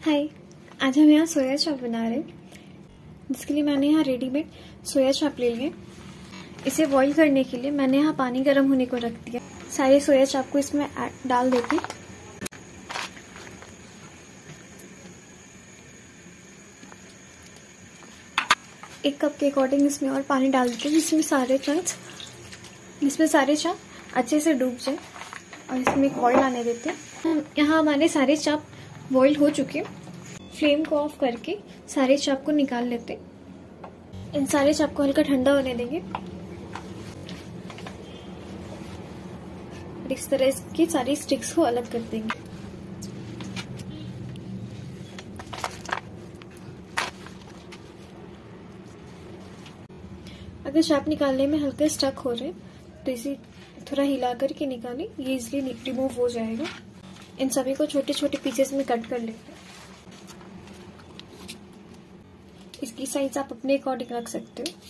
हाय, आज हम यहाँ सोया चाप बना रहे हैं, जिसके लिए मैंने यहाँ रेडीमेड सोया चाप ले लिए। इसे बॉईल करने के लिए मैंने यहाँ पानी गर्म होने को रख दिया। सारे सोया चाप को इसमें डाल देते हैं। एक कप के अकॉर्डिंग इसमें और पानी डाल देते हैं, जिसमें सारे चाप अच्छे से डूब जाए और इसमें एक बॉईल आने देते हैं। यहाँ हमारे सारे चाप बॉईल हो चुके हैं। फ्लेम को ऑफ करके सारे चाप को निकाल लेते हैं। इन सारे चाप को हल्का ठंडा होने देंगे। इस तरह इसकी सारी स्टिक्स को अलग कर देंगे। अगर चाप निकालने में हल्के स्टक हो रहे तो इसे थोड़ा हिला करके निकालें, ये इजीली रिमूव हो जाएगा। इन सभी को छोटे छोटे पीसेस में कट कर लेते हैं। इसकी साइज आप अपने अकॉर्डिंग रख सकते हो।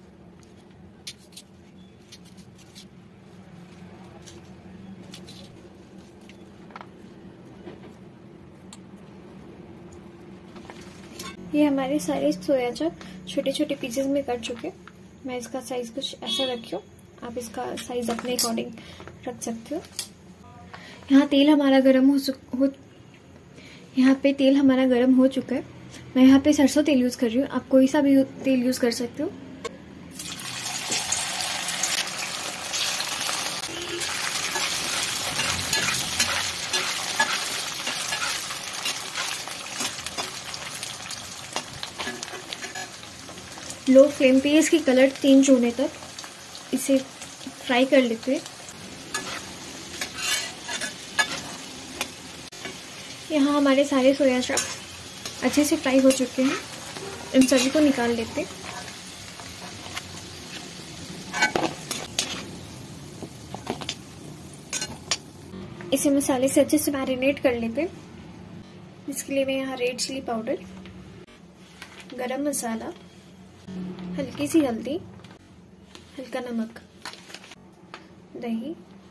ये हमारे सारे सोया चाप छोटे छोटे पीसेस में कट चुके। मैं इसका साइज कुछ ऐसा रखी हूँ, आप इसका साइज अपने अकॉर्डिंग रख सकते हो। यहाँ तेल हमारा गर्म हो चुका है। मैं यहाँ पे सरसों तेल यूज कर रही हूँ, आप कोई सा भी तेल यूज कर सकते हो। लो फ्लेम पे इसकी कलर चेंज होने तक इसे फ्राई कर लेते हैं। यहाँ हमारे सारे सोया चाप अच्छे से फ्राई हो चुके हैं। इन सभी को निकाल लेते हैं। इसे मसाले से अच्छे से मैरिनेट कर लेते हैं। इसके लिए मैं यहाँ रेड चिली पाउडर, गरम मसाला, हल्की सी हल्दी, हल्का नमक, दही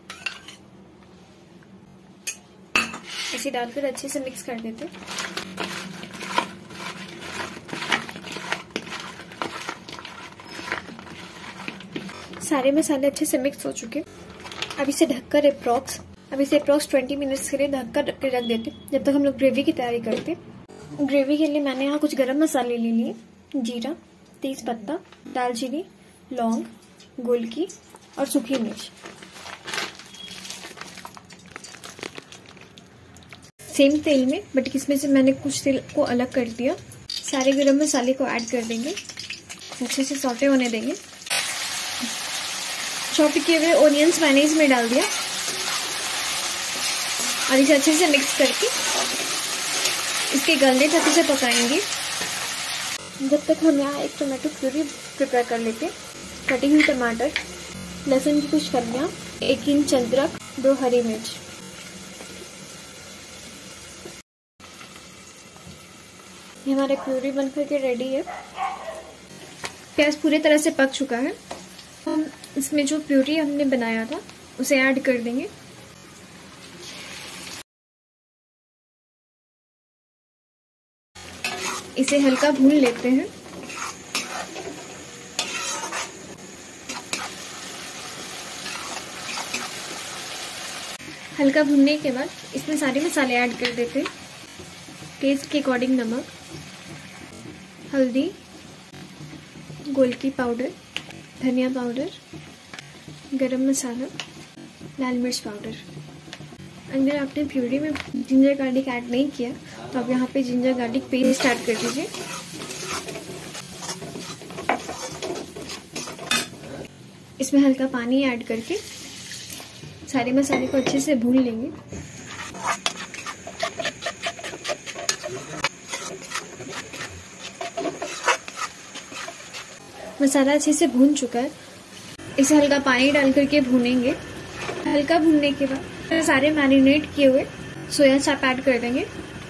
इसे डालकर अच्छे से मिक्स कर देते। सारे मसाले अच्छे से मिक्स हो चुके। अब इसे ढककर अप्रॉक्स 20 मिनट्स के लिए ढककर रख देते, जब तक हम लोग ग्रेवी की तैयारी करते। ग्रेवी के लिए मैंने यहाँ कुछ गरम मसाले ले लिए, जीरा, तेज पत्ता, दालचीनी, लौंग, गोलकी और सूखी मिर्च। सेम तेल में, बट इसमें से मैंने कुछ तेल को अलग कर दिया। सारे गरम मसाले को ऐड कर देंगे, अच्छे से सौटे होने देंगे। चॉप किए हुए ऑनियंस मैंने इसमें डाल दिया और इसे अच्छे से मिक्स करके इसके गलने तक इसे पकाएंगे, जब तक हम यहाँ एक टोमेटो प्यूरी प्रिपेयर कर लेते। कटी हुई टमाटर, लहसुन की कुछ कलियां, 1 इंच अदरक, 2 हरी मिर्च। ये हमारा प्यूरी बनकर के रेडी है। प्याज पूरी तरह से पक चुका है। हम इसमें जो प्यूरी हमने बनाया था उसे ऐड कर देंगे। इसे हल्का भून लेते हैं। हल्का भूनने के बाद इसमें सारे मसाले ऐड कर देते हैं। टेस्ट के अकॉर्डिंग नमक, हल्दी, गोलकी पाउडर, धनिया पाउडर, गरम मसाला, लाल मिर्च पाउडर। अगर आपने प्यूरी में जिंजर गार्लिक ऐड नहीं किया तो आप यहाँ पे जिंजर गार्लिक पेस्ट ऐड कर दीजिए। इसमें हल्का पानी ऐड करके सारे मसाले को अच्छे से भून लेंगे। मसाला अच्छे से भून चुका है। इसे हल्का पानी डाल करके भूनेंगे। हल्का भूनने के बाद सारे मैरिनेट किए हुए सोया चाप ऐड कर देंगे।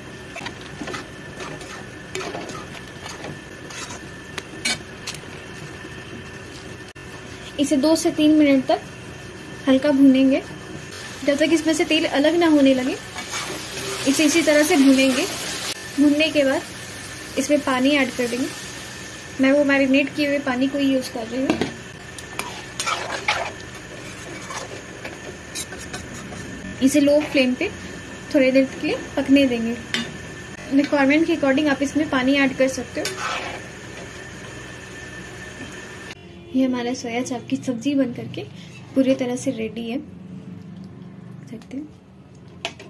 इसे 2 से 3 मिनट तक हल्का भूनेंगे, जब तक इसमें से तेल अलग ना होने लगे। इसे इसी तरह से भूनेंगे। भूनने के बाद इसमें पानी ऐड कर देंगे। मैं वो मैरिनेट किए हुए पानी को ही यूज कर रही हूँ। इसे लो फ्लेम पे थोड़ी देर के लिए पकने देंगे। रिक्वायरमेंट के अकॉर्डिंग आप इसमें पानी ऐड कर सकते हो। ये हमारा सोया चाप की सब्जी बन करके पूरी तरह से रेडी है, सकते हैं।